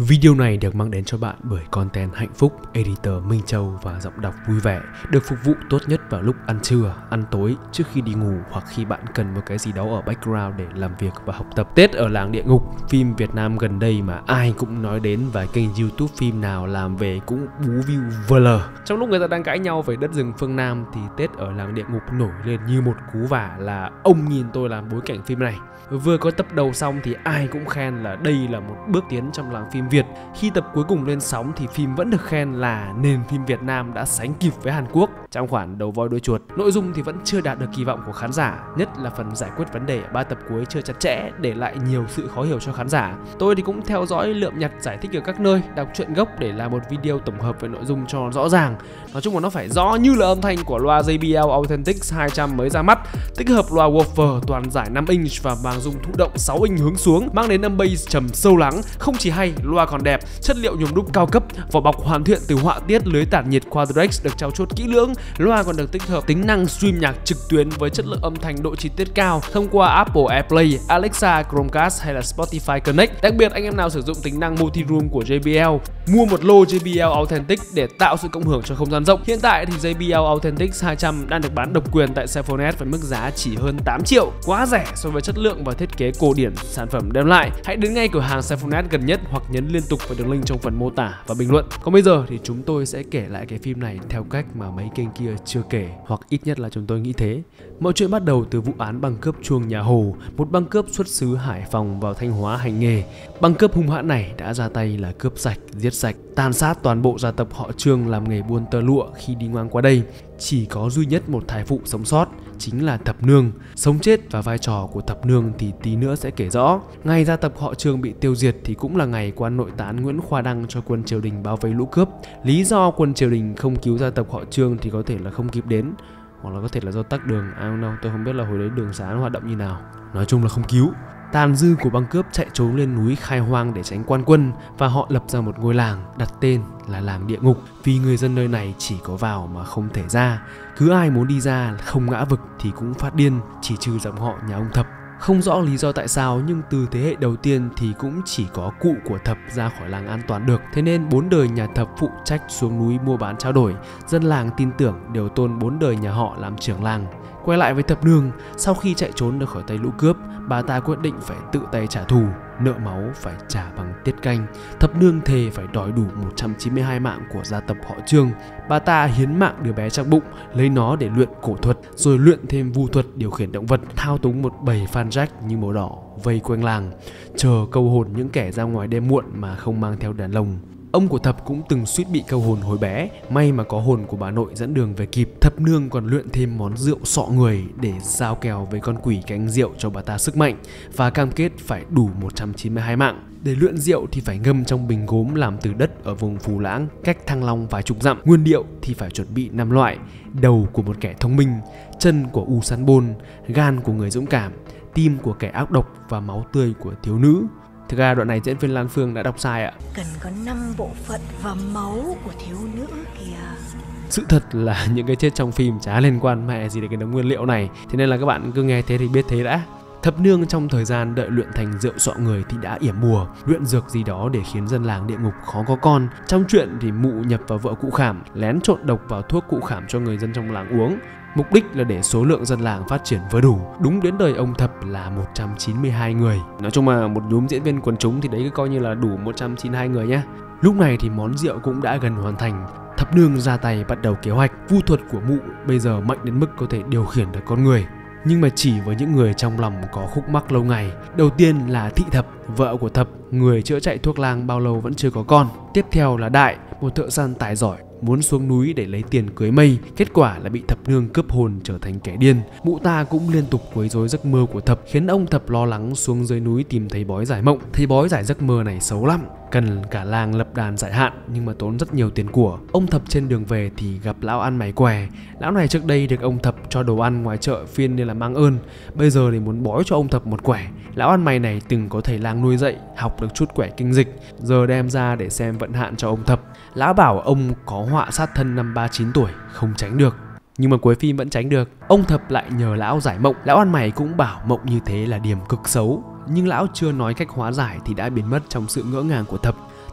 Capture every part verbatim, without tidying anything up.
Video này được mang đến cho bạn bởi content hạnh phúc, editor Minh Châu và giọng đọc vui vẻ, được phục vụ tốt nhất vào lúc ăn trưa, ăn tối, trước khi đi ngủ hoặc khi bạn cần một cái gì đó ở background để làm việc và học tập. Tết ở làng địa ngục, phim Việt Nam gần đây mà ai cũng nói đến và kênh YouTube phim nào làm về cũng bú view vờ lờ. Trong lúc người ta đang cãi nhau về đất rừng phương Nam thì Tết ở làng địa ngục nổi lên như một cú vả là ông nhìn tôi làm bối cảnh phim này. Vừa có tập đầu xong thì ai cũng khen là đây là một bước tiến trong làng phim Việt. Khi tập cuối cùng lên sóng thì phim vẫn được khen là nền phim Việt Nam đã sánh kịp với Hàn Quốc trong khoản đầu voi đuôi chuột. Nội dung thì vẫn chưa đạt được kỳ vọng của khán giả, nhất là phần giải quyết vấn đề ở ba tập cuối chưa chặt chẽ, để lại nhiều sự khó hiểu cho khán giả. Tôi thì cũng theo dõi lượm nhặt giải thích ở các nơi, đọc truyện gốc để làm một video tổng hợp về nội dung cho rõ ràng. Nói chung là nó phải rõ như là âm thanh của loa gi bê lờ Authentix hai trăm mới ra mắt, tích hợp loa woofer toàn giải năm inch và màng dung thụ động sáu inch hướng xuống, mang đến âm bass trầm sâu lắng. Không chỉ hay, loa còn đẹp, chất liệu nhôm đúc cao cấp, vỏ bọc hoàn thiện từ họa tiết lưới tản nhiệt Quadrex được trau chuốt kỹ lưỡng. Loa còn được tích hợp tính năng stream nhạc trực tuyến với chất lượng âm thanh độ chi tiết cao thông qua Apple AirPlay, Alexa, Chromecast hay là Spotify Connect. Đặc biệt anh em nào sử dụng tính năng multi room của gi bê lờ, mua một lô gi bê lờ Authentix để tạo sự cộng hưởng cho không gian rộng. Hiện tại thì gi bê lờ Authentix hai trăm đang được bán độc quyền tại Cellphone với mức giá chỉ hơn tám triệu, quá rẻ so với chất lượng và thiết kế cổ điển sản phẩm đem lại. Hãy đến ngay cửa hàng Cellphone gần nhất hoặc nhấn liên tục vào đường link trong phần mô tả và bình luận. Còn bây giờ thì chúng tôi sẽ kể lại cái phim này theo cách mà mấy kênh kia chưa kể, hoặc ít nhất là chúng tôi nghĩ thế. Mọi chuyện bắt đầu từ vụ án băng cướp chuông nhà Hồ, một băng cướp xuất xứ Hải Phòng vào Thanh Hóa hành nghề. Băng cướp hung hãn này đã ra tay là cướp sạch, giết sạch, tàn sát toàn bộ gia tộc họ Trương làm nghề buôn tơ lụa khi đi ngang qua đây. Chỉ có duy nhất một thái phụ sống sót, chính là Thập Nương. Sống chết và vai trò của Thập Nương thì tí nữa sẽ kể rõ. Ngày gia tộc họ Trương bị tiêu diệt thì cũng là ngày quan nội tán Nguyễn Khoa Đăng cho quân triều đình bao vây lũ cướp. Lý do quân triều đình không cứu gia tộc họ Trương thì có thể là không kịp đến, hoặc là có thể là do tắc đường. I don't know, tôi không biết là hồi đấy đường xá hoạt động như nào. Nói chung là không cứu. Tàn dư của băng cướp chạy trốn lên núi khai hoang để tránh quan quân, và họ lập ra một ngôi làng đặt tên là làng địa ngục, vì người dân nơi này chỉ có vào mà không thể ra. Cứ ai muốn đi ra không ngã vực thì cũng phát điên, chỉ trừ dòng họ nhà ông Thập. Không rõ lý do tại sao nhưng từ thế hệ đầu tiên thì cũng chỉ có cụ của Thập ra khỏi làng an toàn được. Thế nên bốn đời nhà Thập phụ trách xuống núi mua bán trao đổi. Dân làng tin tưởng đều tôn bốn đời nhà họ làm trưởng làng. Quay lại với Thập Nương, sau khi chạy trốn được khỏi tay lũ cướp, bà ta quyết định phải tự tay trả thù, nợ máu phải trả bằng tiết canh. Thập Nương thề phải đòi đủ một trăm chín mươi hai mạng của gia tộc họ Trương. Bà ta hiến mạng đứa bé trong bụng, lấy nó để luyện cổ thuật, rồi luyện thêm vu thuật điều khiển động vật, thao túng một bầy Phan Jack như màu đỏ vây quanh làng, chờ câu hồn những kẻ ra ngoài đêm muộn mà không mang theo đàn lồng. Ông của Thập cũng từng suýt bị câu hồn hồi bé, may mà có hồn của bà nội dẫn đường về kịp. Thập Nương còn luyện thêm món rượu sọ người để giao kèo với con quỷ cánh rượu cho bà ta sức mạnh, và cam kết phải đủ một trăm chín mươi hai mạng. Để luyện rượu thì phải ngâm trong bình gốm làm từ đất ở vùng Phù Lãng, cách Thăng Long vài chục dặm. Nguyên liệu thì phải chuẩn bị năm loại: đầu của một kẻ thông minh, chân của U Sán Bôn, gan của người dũng cảm, tim của kẻ ác độc và máu tươi của thiếu nữ. Thực ra đoạn này diễn viên Lan Phương đã đọc sai ạ. Cần có năm bộ phận và máu của thiếu nữ kìa. Sự thật là những cái chết trong phim chả liên quan mẹ gì đến cái đống nguyên liệu này, thế nên là các bạn cứ nghe thế thì biết thế đã. Thập Nương trong thời gian đợi luyện thành rượu sọ người thì đã yểm bùa, luyện dược gì đó để khiến dân làng địa ngục khó có con. Trong chuyện thì mụ nhập vào vợ cụ Khảm, lén trộn độc vào thuốc cụ Khảm cho người dân trong làng uống. Mục đích là để số lượng dân làng phát triển vừa đủ. Đúng đến đời ông Thập là một trăm chín mươi hai người. Nói chung là một nhóm diễn viên quần chúng thì đấy cứ coi như là đủ một trăm chín mươi hai người nhé. Lúc này thì món rượu cũng đã gần hoàn thành. Thập Nương ra tay bắt đầu kế hoạch. Vu thuật của mụ bây giờ mạnh đến mức có thể điều khiển được con người, nhưng mà chỉ với những người trong lòng có khúc mắc lâu ngày. Đầu tiên là Thị Thập, vợ của Thập, người chữa chạy thuốc lang bao lâu vẫn chưa có con. Tiếp theo là Đại, một thợ săn tài giỏi, muốn xuống núi để lấy tiền cưới mây. Kết quả là bị Thập Nương cướp hồn trở thành kẻ điên. Mụ ta cũng liên tục quấy rối giấc mơ của Thập, khiến ông Thập lo lắng xuống dưới núi tìm thầy bói giải mộng. Thầy bói giải giấc mơ này xấu lắm, cần cả làng lập đàn giải hạn nhưng mà tốn rất nhiều tiền của. Ông Thập trên đường về thì gặp lão ăn mày què. Lão này trước đây được ông Thập cho đồ ăn ngoài chợ phiên nên là mang ơn, bây giờ thì muốn bói cho ông Thập một quẻ. Lão ăn mày này từng có thầy lang nuôi dạy, học được chút quẻ kinh dịch, giờ đem ra để xem vận hạn cho ông Thập. Lão bảo ông có họa sát thân năm ba mươi chín tuổi, không tránh được. Nhưng mà cuối phim vẫn tránh được. Ông Thập lại nhờ lão giải mộng. Lão ăn mày cũng bảo mộng như thế là điểm cực xấu, nhưng lão chưa nói cách hóa giải thì đã biến mất trong sự ngỡ ngàng của Thập.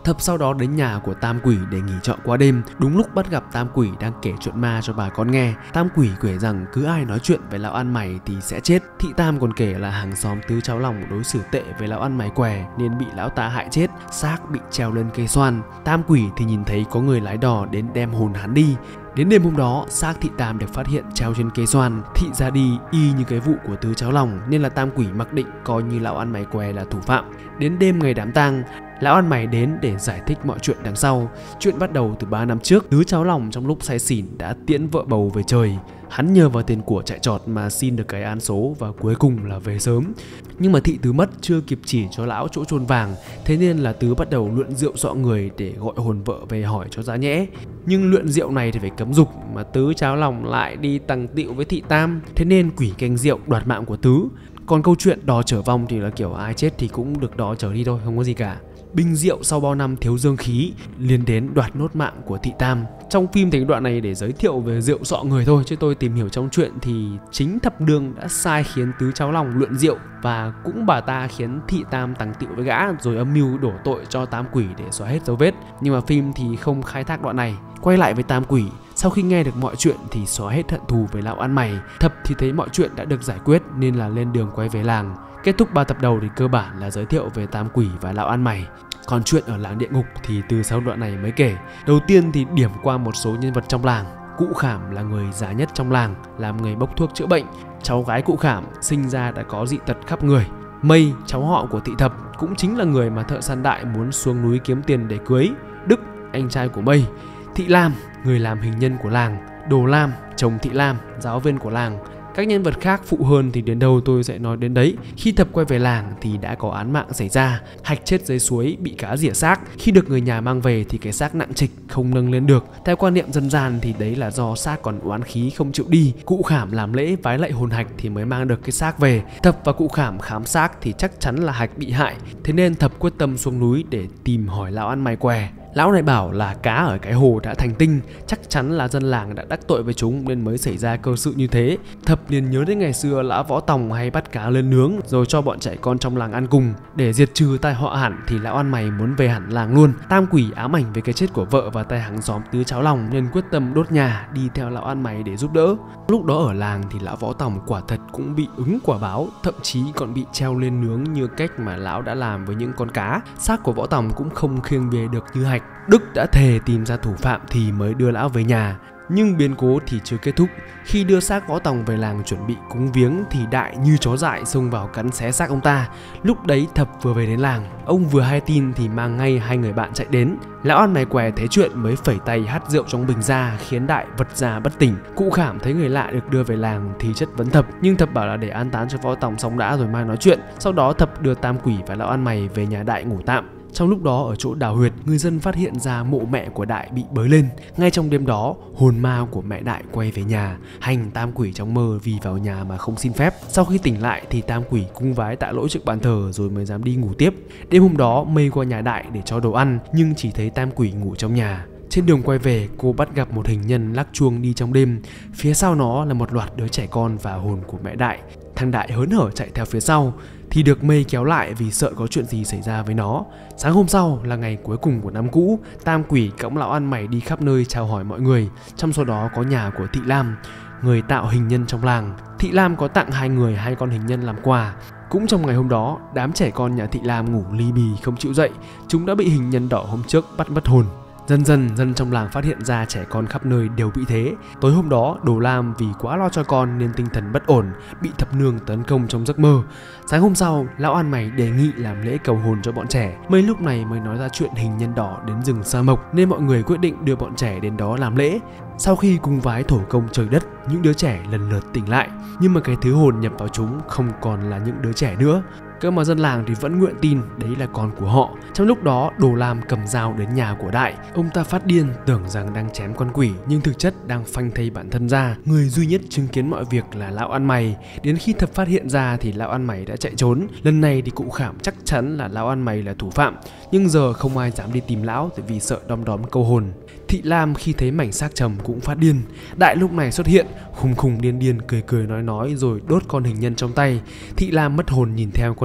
Thập sau đó đến nhà của Tam Quỷ để nghỉ trọ qua đêm. Đúng lúc bắt gặp Tam Quỷ đang kể chuyện ma cho bà con nghe. Tam Quỷ kể rằng cứ ai nói chuyện với lão ăn mày thì sẽ chết. Thị Tam còn kể là hàng xóm Tứ Cháu Lòng đối xử tệ với lão ăn mày què nên bị lão ta hại chết, xác bị treo lên cây xoan. Tam Quỷ thì nhìn thấy có người lái đò đến đem hồn hắn đi. Đến đêm hôm đó, xác Thị Tam được phát hiện treo trên cây xoan. Thị ra đi y như cái vụ của Tứ Cháu Lòng nên là Tam Quỷ mặc định coi như lão ăn mày què là thủ phạm. Đến đêm ngày đám tang, lão ăn mày đến để giải thích mọi chuyện đằng sau. Chuyện bắt đầu từ ba năm trước, Tứ Cháu Lòng trong lúc say xỉn đã tiễn vợ bầu về trời. Hắn nhờ vào tiền của chạy trọt mà xin được cái án số và cuối cùng là về sớm. Nhưng mà Thị Tứ mất chưa kịp chỉ cho lão chỗ chôn vàng, thế nên là Tứ bắt đầu luyện rượu dọa người để gọi hồn vợ về hỏi cho ra nhẽ. Nhưng luyện rượu này thì phải cấm dục, mà Tứ Cháu Lòng lại đi tằng tịu với Thị Tam, thế nên quỷ canh rượu đoạt mạng của Tứ. Còn câu chuyện đò chở vong thì là kiểu ai chết thì cũng được đò chở đi thôi, không có gì cả. Binh rượu sau bao năm thiếu dương khí liền đến đoạt nốt mạng của Thị Tam. Trong phim thì đoạn này để giới thiệu về rượu sọ người thôi, chứ tôi tìm hiểu trong chuyện thì chính Thập Nương đã sai khiến Tứ Cháu Lòng luyện rượu, và cũng bà ta khiến Thị Tam tằng tịu với gã rồi âm mưu đổ tội cho Tam Quỷ để xóa hết dấu vết. Nhưng mà phim thì không khai thác đoạn này. Quay lại với Tam Quỷ, sau khi nghe được mọi chuyện thì xóa hết hận thù với lão ăn mày. Thập thì thấy mọi chuyện đã được giải quyết nên là lên đường quay về làng. Kết thúc ba tập đầu thì cơ bản là giới thiệu về Tam Quỷ và lão ăn mày. Còn chuyện ở làng địa ngục thì từ sau đoạn này mới kể. Đầu tiên thì điểm qua một số nhân vật trong làng. Cụ Khảm là người già nhất trong làng, làm người bốc thuốc chữa bệnh. Cháu gái cụ Khảm sinh ra đã có dị tật khắp người. Mây, cháu họ của Thị Thập, cũng chính là người mà thợ săn Đại muốn xuống núi kiếm tiền để cưới. Đức, anh trai của Mây. Thị Lam, người làm hình nhân của làng. Đồ Lam, chồng Thị Lam, giáo viên của làng. Các nhân vật khác phụ hơn thì đến đâu tôi sẽ nói đến đấy. Khi Thập quay về làng thì đã có án mạng xảy ra. Hạch chết dưới suối bị cá rỉa xác. Khi được người nhà mang về thì cái xác nặng trịch không nâng lên được. Theo quan niệm dân gian thì đấy là do xác còn oán khí không chịu đi. Cụ Khảm làm lễ vái lạy hồn Hạch thì mới mang được cái xác về. Thập và cụ Khảm khám xác thì chắc chắn là Hạch bị hại. Thế nên Thập quyết tâm xuống núi để tìm hỏi lão ăn mày què. Lão này bảo là cá ở cái hồ đã thành tinh, chắc chắn là dân làng đã đắc tội với chúng nên mới xảy ra cơ sự như thế. Thập liền nhớ đến ngày xưa lão Võ Tòng hay bắt cá lên nướng rồi cho bọn trẻ con trong làng ăn cùng. Để diệt trừ tai họa hẳn thì lão ăn mày muốn về hẳn làng luôn. Tam Quỷ ám ảnh về cái chết của vợ và tay hàng xóm Tứ Cháu Lòng nên quyết tâm đốt nhà đi theo lão ăn mày để giúp đỡ. Lúc đó ở làng thì lão Võ Tòng quả thật cũng bị ứng quả báo, thậm chí còn bị treo lên nướng như cách mà lão đã làm với những con cá. Xác của Võ Tòng cũng không khiêng về được như Hạch. Đức đã thề tìm ra thủ phạm thì mới đưa lão về nhà. Nhưng biến cố thì chưa kết thúc. Khi đưa xác Võ Tòng về làng chuẩn bị cúng viếng thì Đại như chó dại xông vào cắn xé xác ông ta. Lúc đấy Thập vừa về đến làng, ông vừa hay tin thì mang ngay hai người bạn chạy đến. Lão ăn mày què thấy chuyện mới phẩy tay hắt rượu trong bình ra khiến Đại vật ra bất tỉnh. Cụ Khảm thấy người lạ được đưa về làng thì chất vấn Thập, nhưng Thập bảo là để an táng cho Võ Tòng xong đã rồi mai nói chuyện. Sau đó Thập đưa Tam Quỷ và lão ăn mày về nhà Đại ngủ tạm. Trong lúc đó ở chỗ đào huyệt, người dân phát hiện ra mộ mẹ của Đại bị bới lên. Ngay trong đêm đó, hồn ma của mẹ Đại quay về nhà, hành Tam Quỷ trong mơ vì vào nhà mà không xin phép. Sau khi tỉnh lại thì Tam Quỷ cung vái tạ lỗi trước bàn thờ rồi mới dám đi ngủ tiếp. Đêm hôm đó Mây qua nhà Đại để cho đồ ăn nhưng chỉ thấy Tam Quỷ ngủ trong nhà. Trên đường quay về, cô bắt gặp một hình nhân lắc chuông đi trong đêm. Phía sau nó là một loạt đứa trẻ con và hồn của mẹ Đại. Thằng Đại hớn hở chạy theo phía sau thì được Mây kéo lại vì sợ có chuyện gì xảy ra với nó. Sáng hôm sau là ngày cuối cùng của năm cũ, Tam Quỷ cõng lão ăn mày đi khắp nơi chào hỏi mọi người. Trong số đó có nhà của Thị Lam, người tạo hình nhân trong làng. Thị Lam có tặng hai người hai con hình nhân làm quà. Cũng trong ngày hôm đó, đám trẻ con nhà Thị Lam ngủ ly bì không chịu dậy. Chúng đã bị hình nhân đỏ hôm trước bắt mất hồn. Dần dần, dân trong làng phát hiện ra trẻ con khắp nơi đều bị thế. Tối hôm đó, Đồ Lam vì quá lo cho con nên tinh thần bất ổn, bị Thập Nương tấn công trong giấc mơ. Sáng hôm sau, lão ăn mày đề nghị làm lễ cầu hồn cho bọn trẻ. Mấy lúc này mới nói ra chuyện hình nhân đỏ đến rừng Sa Mộc nên mọi người quyết định đưa bọn trẻ đến đó làm lễ. Sau khi cung vái thổ công trời đất, những đứa trẻ lần lượt tỉnh lại. Nhưng mà cái thứ hồn nhập vào chúng không còn là những đứa trẻ nữa. Cơ mà dân làng thì vẫn nguyện tin đấy là con của họ. Trong lúc đó, Đồ Lam cầm dao đến nhà của Đại. Ông ta phát điên tưởng rằng đang chém con quỷ nhưng thực chất đang phanh thây bản thân ra. Người duy nhất chứng kiến mọi việc là lão ăn mày. Đến khi Thập phát hiện ra thì lão ăn mày đã chạy trốn. Lần này thì cụ Khảm chắc chắn là lão ăn mày là thủ phạm, nhưng giờ không ai dám đi tìm lão tại vì sợ đom đóm câu hồn. Thị Lam khi thấy mảnh xác chồng cũng phát điên. Đại lúc này xuất hiện, khùng khùng điên điên cười cười nói nói rồi đốt con hình nhân trong tay. Thị Lam mất hồn nhìn theo con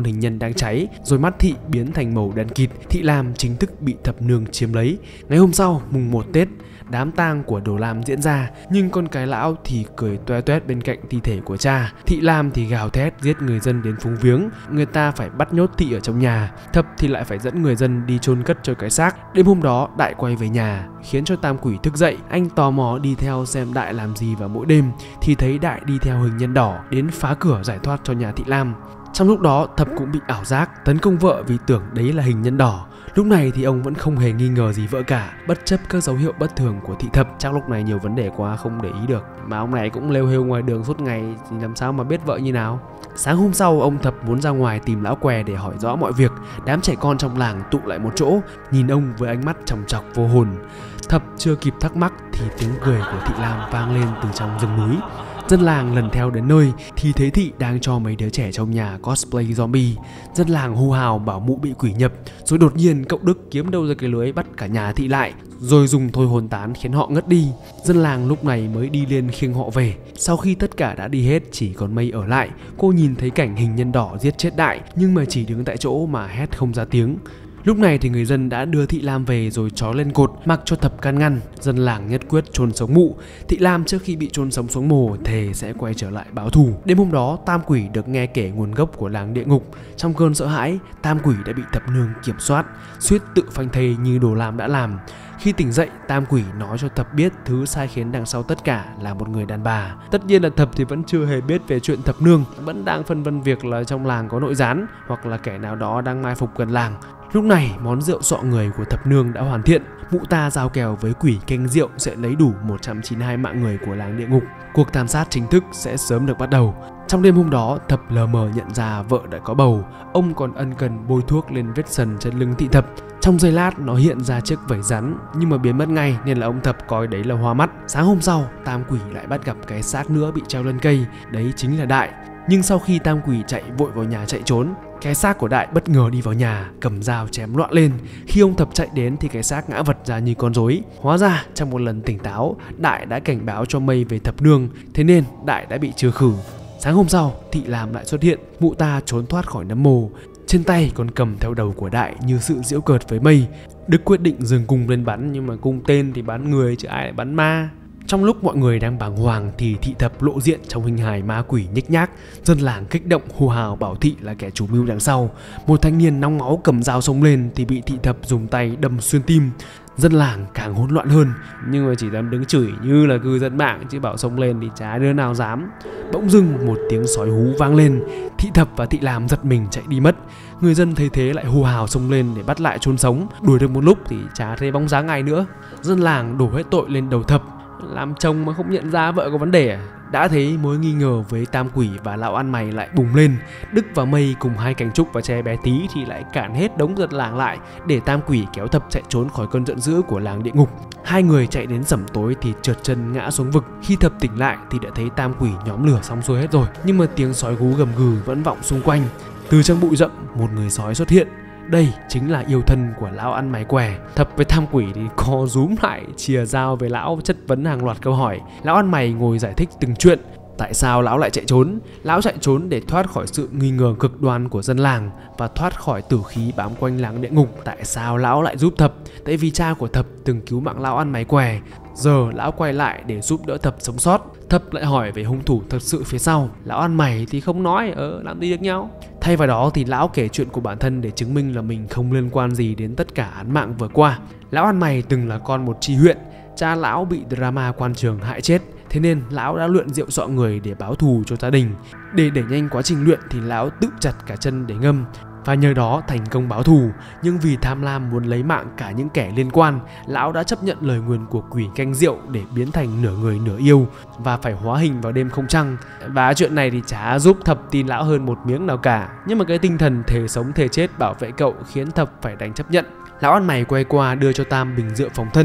con hình nhân đang cháy, rồi mắt Thị biến thành màu đen kịt. Thị Lam chính thức bị thập nương chiếm lấy. Ngày hôm sau, mùng một Tết, đám tang của Đồ Lam diễn ra, nhưng con cái lão thì cười toe toét bên cạnh thi thể của cha. Thị Lam thì gào thét giết người dân đến phúng viếng, người ta phải bắt nhốt Thị ở trong nhà. Thập thì lại phải dẫn người dân đi chôn cất cho cái xác. Đêm hôm đó, Đại quay về nhà, khiến cho Tam Quỷ thức dậy. Anh tò mò đi theo xem Đại làm gì vào mỗi đêm, thì thấy Đại đi theo hình nhân đỏ đến phá cửa giải thoát cho nhà Thị Lam. Trong lúc đó, Thập cũng bị ảo giác, tấn công vợ vì tưởng đấy là hình nhân đỏ. Lúc này thì ông vẫn không hề nghi ngờ gì vợ cả, bất chấp các dấu hiệu bất thường của Thị Thập. Chắc lúc này nhiều vấn đề quá không để ý được, mà ông này cũng lêu hêu ngoài đường suốt ngày thì làm sao mà biết vợ như nào. Sáng hôm sau, ông Thập muốn ra ngoài tìm lão què để hỏi rõ mọi việc. Đám trẻ con trong làng tụ lại một chỗ, nhìn ông với ánh mắt chòng chọc vô hồn. Thập chưa kịp thắc mắc thì tiếng cười của Thị Lam vang lên từ trong rừng núi. Dân làng lần theo đến nơi thì thấy Thị đang cho mấy đứa trẻ trong nhà cosplay zombie. Dân làng hô hào bảo mụ bị quỷ nhập, rồi đột nhiên cậu Đức kiếm đâu ra cái lưới bắt cả nhà Thị lại, rồi dùng thôi hồn tán khiến họ ngất đi. Dân làng lúc này mới đi lên khiêng họ về. Sau khi tất cả đã đi hết, chỉ còn Mây ở lại. Cô nhìn thấy cảnh hình nhân đỏ giết chết Đại, nhưng mà chỉ đứng tại chỗ mà hét không ra tiếng. Lúc này thì người dân đã đưa Thị Lam về rồi trói lên cột, mặc cho Thập can ngăn. Dân làng nhất quyết chôn sống mụ. Thị Lam trước khi bị chôn sống xuống mồ thề sẽ quay trở lại báo thù. Đêm hôm đó, Tam Quỷ được nghe kể nguồn gốc của làng địa ngục. Trong cơn sợ hãi, Tam Quỷ đã bị Thập nương kiểm soát, suýt tự phanh thây như Đồ Lam đã làm. Khi tỉnh dậy, Tam Quỷ nói cho Thập biết thứ sai khiến đằng sau tất cả là một người đàn bà. Tất nhiên là Thập thì vẫn chưa hề biết về chuyện Thập nương, vẫn đang phân vân việc là trong làng có nội gián hoặc là kẻ nào đó đang mai phục gần làng. Lúc này, món rượu sọ người của Thập nương đã hoàn thiện. Mụ ta giao kèo với quỷ canh rượu sẽ lấy đủ một trăm chín mươi hai mạng người của làng địa ngục. Cuộc thảm sát chính thức sẽ sớm được bắt đầu. Trong đêm hôm đó, Thập lờ mờ nhận ra vợ đã có bầu. Ông còn ân cần bôi thuốc lên vết sần trên lưng Thị Thập. Trong giây lát, nó hiện ra chiếc vảy rắn, nhưng mà biến mất ngay nên là ông Thập coi đấy là hoa mắt. Sáng hôm sau, Tam Quỷ lại bắt gặp cái xác nữa bị treo lên cây. Đấy chính là Đại. Nhưng sau khi Tam Quỷ chạy vội vào nhà chạy trốn, cái xác của Đại bất ngờ đi vào nhà, cầm dao chém loạn lên. Khi ông Thập chạy đến thì cái xác ngã vật ra như con rối. Hóa ra trong một lần tỉnh táo, Đại đã cảnh báo cho Mây về Thập nương, thế nên Đại đã bị trừ khử. Sáng hôm sau, Thị Lam lại xuất hiện. Mụ ta trốn thoát khỏi nấm mồ, trên tay còn cầm theo đầu của Đại như sự giễu cợt với Mây. Đức quyết định dừng cung lên bắn, nhưng mà cung tên thì bắn người chứ ai lại bắn ma. Trong lúc mọi người đang bàng hoàng thì Thị Thập lộ diện trong hình hài ma quỷ nhếch nhác. Dân làng kích động hô hào bảo Thị là kẻ chủ mưu đằng sau. Một thanh niên nóng máu cầm dao xông lên thì bị Thị Thập dùng tay đâm xuyên tim. Dân làng càng hỗn loạn hơn, nhưng mà chỉ dám đứng chửi như là cư dân mạng, chứ bảo xông lên thì chả đứa nào dám. Bỗng dưng một tiếng sói hú vang lên. Thị Thập và Thị Lam giật mình chạy đi mất. Người dân thấy thế lại hô hào xông lên để bắt lại chôn sống. Đuổi được một lúc thì chả thấy bóng dáng ai nữa. Dân làng đổ hết tội lên đầu Thập. Làm chồng mà không nhận ra vợ có vấn đề à? Đã thấy mối nghi ngờ với Tam Quỷ và lão ăn mày lại bùng lên. Đức và Mây cùng hai cành trúc và tre bé tí thì lại cản hết đống dân làng lại để Tam Quỷ kéo Thập chạy trốn khỏi cơn giận dữ của làng địa ngục. Hai người chạy đến sẩm tối thì trượt chân ngã xuống vực. Khi Thập tỉnh lại thì đã thấy Tam Quỷ nhóm lửa xong xuôi hết rồi, nhưng mà tiếng sói gú gầm gừ vẫn vọng xung quanh. Từ trong bụi rậm, một người sói xuất hiện. Đây chính là yêu thân của lão ăn mày què. Thập với Tam Quỷ thì co rúm lại, chìa dao về lão, chất vấn hàng loạt câu hỏi. Lão ăn mày ngồi giải thích từng chuyện. Tại sao lão lại chạy trốn? Lão chạy trốn để thoát khỏi sự nghi ngờ cực đoan của dân làng và thoát khỏi tử khí bám quanh làng địa ngục. Tại sao lão lại giúp Thập? Tại vì cha của Thập từng cứu mạng lão ăn mày què. Giờ lão quay lại để giúp đỡ Thập sống sót. Thập lại hỏi về hung thủ thật sự phía sau. Lão ăn mày thì không nói, ờ làm gì được nhau. Thay vào đó thì lão kể chuyện của bản thân để chứng minh là mình không liên quan gì đến tất cả án mạng vừa qua. Lão ăn mày từng là con một tri huyện. Cha lão bị drama quan trường hại chết, thế nên lão đã luyện rượu sọ người để báo thù cho gia đình. Để đẩy nhanh quá trình luyện thì lão tự chặt cả chân để ngâm, và nhờ đó thành công báo thù. Nhưng vì tham lam muốn lấy mạng cả những kẻ liên quan, lão đã chấp nhận lời nguyền của quỷ canh rượu để biến thành nửa người nửa yêu và phải hóa hình vào đêm không trăng. Và chuyện này thì chả giúp Thập tin lão hơn một miếng nào cả, nhưng mà cái tinh thần thề sống thề chết bảo vệ cậu khiến Thập phải đành chấp nhận. Lão ăn mày quay qua đưa cho Tam bình rượu phòng thân.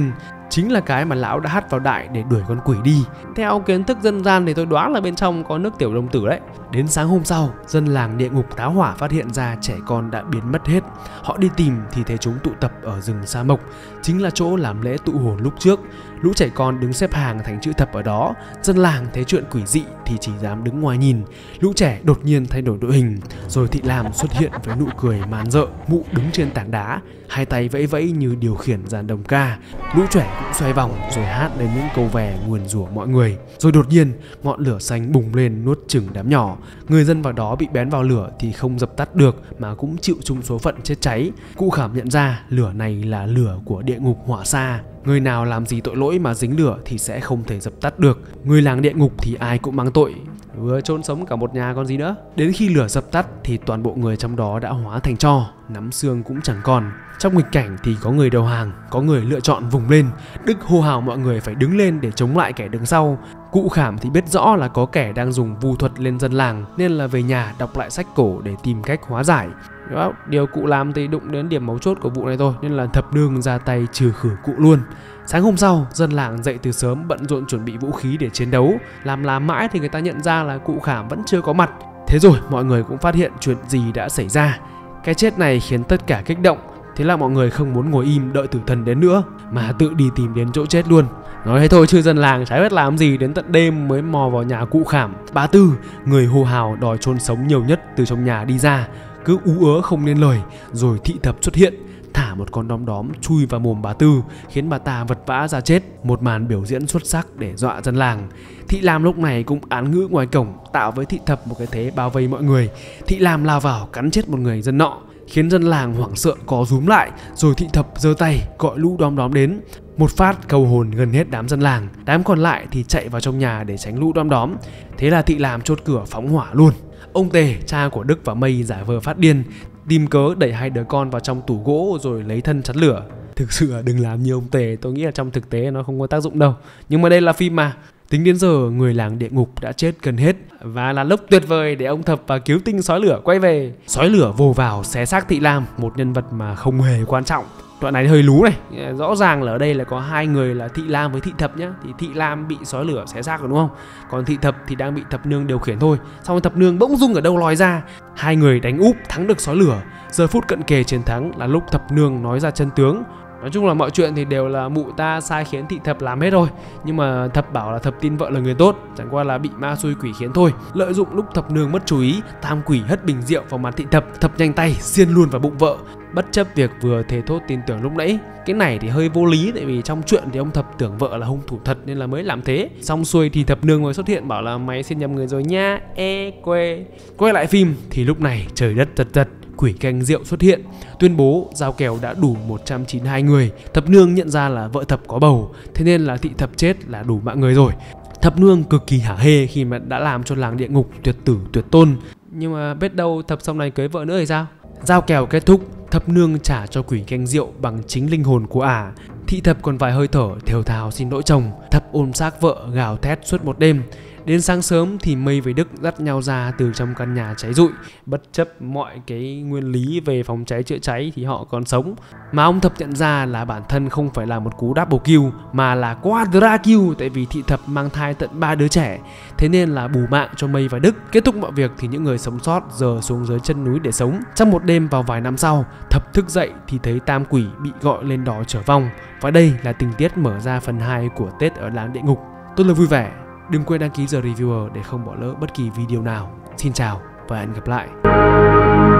chính là cái mà lão đã hắt vào đại để đuổi con quỷ đi. Theo kiến thức dân gian thì tôi đoán là bên trong có nước tiểu đồng tử đấy. Đến sáng hôm sau, dân làng địa ngục Táo Hỏa phát hiện ra trẻ con đã biến mất hết. Họ đi tìm thì thấy chúng tụ tập ở rừng Sa Mộc, chính là chỗ làm lễ tụ hồn lúc trước. Lũ trẻ con đứng xếp hàng thành chữ thập ở đó. Dân làng thấy chuyện quỷ dị thì chỉ dám đứng ngoài nhìn. Lũ trẻ đột nhiên thay đổi đội hình, rồi Thị Lam xuất hiện với nụ cười man rợ. Mụ đứng trên tảng đá, hai tay vẫy vẫy như điều khiển dàn đồng ca. Lũ trẻ cũng xoay vòng rồi hát lên những câu về nguyền rủa mọi người. Rồi đột nhiên ngọn lửa xanh bùng lên nuốt chửng đám nhỏ. Người dân vào đó bị bén vào lửa thì không dập tắt được mà cũng chịu chung số phận chết cháy. Cụ Khảm nhận ra lửa này là lửa của địa ngục hỏa sa. Người nào làm gì tội lỗi mà dính lửa thì sẽ không thể dập tắt được. Người làng địa ngục thì ai cũng mang tội, vừa chôn sống cả một nhà còn gì nữa. Đến khi lửa dập tắt thì toàn bộ người trong đó đã hóa thành tro, nắm xương cũng chẳng còn. Trong nghịch cảnh thì có người đầu hàng, có người lựa chọn vùng lên. Đức hô hào mọi người phải đứng lên để chống lại kẻ đứng sau. Cụ Khảm thì biết rõ là có kẻ đang dùng vu thuật lên dân làng, nên là về nhà đọc lại sách cổ để tìm cách hóa giải. Đó, điều cụ làm thì đụng đến điểm mấu chốt của vụ này thôi, nên là thập nương ra tay trừ khử cụ luôn. Sáng hôm sau, dân làng dậy từ sớm bận rộn chuẩn bị vũ khí để chiến đấu. Làm làm mãi thì người ta nhận ra là cụ Khảm vẫn chưa có mặt. Thế rồi mọi người cũng phát hiện chuyện gì đã xảy ra. Cái chết này khiến tất cả kích động. Thế là mọi người không muốn ngồi im đợi tử thần đến nữa, mà tự đi tìm đến chỗ chết luôn. Nói thế thôi chứ dân làng chả biết làm gì đến tận đêm mới mò vào nhà cụ Khảm. Bà Tư, người hô hào đòi chôn sống nhiều nhất, từ trong nhà đi ra, cứ ú ớ không nên lời. Rồi Thị Thập xuất hiện, thả một con đom đóm chui vào mồm bà Tư, khiến bà ta vật vã ra chết. Một màn biểu diễn xuất sắc để dọa dân làng. Thị Lam lúc này cũng án ngữ ngoài cổng, tạo với Thị Thập một cái thế bao vây mọi người. Thị Lam lao vào cắn chết một người dân nọ, khiến dân làng hoảng sợ co rúm lại. Rồi Thị Thập giơ tay gọi lũ đom đóm đến. Một phát câu hồn gần hết đám dân làng. Đám còn lại thì chạy vào trong nhà để tránh lũ đom đóm. Thế là Thị Lam chốt cửa phóng hỏa luôn. Ông Tề, cha của Đức và Mây, giả vờ phát điên, tìm cớ đẩy hai đứa con vào trong tủ gỗ rồi lấy thân chắn lửa. Thực sự là đừng làm như ông Tề, tôi nghĩ là trong thực tế nó không có tác dụng đâu. Nhưng mà đây là phim mà. Tính đến giờ người làng địa ngục đã chết gần hết, và là lúc tuyệt vời để ông Thập và cứu tinh sói lửa quay về. Sói lửa vồ vào xé xác Thị Lam, một nhân vật mà không hề quan trọng. Đoạn này hơi lú này, rõ ràng là ở đây là có hai người là Thị Lam với Thị Thập nhá. Thì Thị Lam bị sói lửa xé xác rồi đúng không? Còn Thị Thập thì đang bị Thập Nương điều khiển thôi. Xong Thập Nương bỗng dưng ở đâu lòi ra. Hai người đánh úp thắng được sói lửa. Giờ phút cận kề chiến thắng là lúc Thập Nương nói ra chân tướng. Nói chung là mọi chuyện thì đều là mụ ta sai khiến Thị Thập làm hết rồi. Nhưng mà Thập bảo là Thập tin vợ là người tốt, chẳng qua là bị ma xui quỷ khiến thôi. Lợi dụng lúc Thập Nương mất chú ý, tam quỷ hất bình rượu vào mặt Thị Thập. Thập nhanh tay xiên luôn vào bụng vợ, bất chấp việc vừa thề thốt tin tưởng lúc nãy. Cái này thì hơi vô lý, tại vì trong chuyện thì ông Thập tưởng vợ là hung thủ thật nên là mới làm thế. Xong xuôi thì Thập Nương mới xuất hiện bảo là mày xin nhầm người rồi nha, e quê. Quay lại phim thì lúc này trời đất giật giật. Quỷ canh rượu xuất hiện, tuyên bố giao kèo đã đủ một trăm chín mươi hai người. Thập Nương nhận ra là vợ Thập có bầu, thế nên là Thị Thập chết là đủ mạng người rồi. Thập Nương cực kỳ hả hê khi mà đã làm cho làng địa ngục tuyệt tử tuyệt tôn. Nhưng mà biết đâu Thập sau này cưới vợ nữa thì sao? Giao kèo kết thúc, Thập Nương trả cho quỷ canh rượu bằng chính linh hồn của ả. Thị Thập còn vài hơi thở thều thào xin lỗi chồng. Thập ôm xác vợ gào thét suốt một đêm. Đến sáng sớm thì Mây với Đức dắt nhau ra từ trong căn nhà cháy rụi. Bất chấp mọi cái nguyên lý về phòng cháy chữa cháy thì họ còn sống. Mà ông Thập nhận ra là bản thân không phải là một cú double kill mà là quadra kill, tại vì Thị Thập mang thai tận ba đứa trẻ. Thế nên là bù mạng cho Mây và Đức. Kết thúc mọi việc thì những người sống sót giờ xuống dưới chân núi để sống. Trong một đêm vào vài năm sau, Thập thức dậy thì thấy tam quỷ bị gọi lên đò trở vong. Và đây là tình tiết mở ra phần hai của Tết ở làng địa ngục. Tôi là Vui Vẻ. Đừng quên đăng ký The Reviewer để không bỏ lỡ bất kỳ video nào. Xin chào và hẹn gặp lại.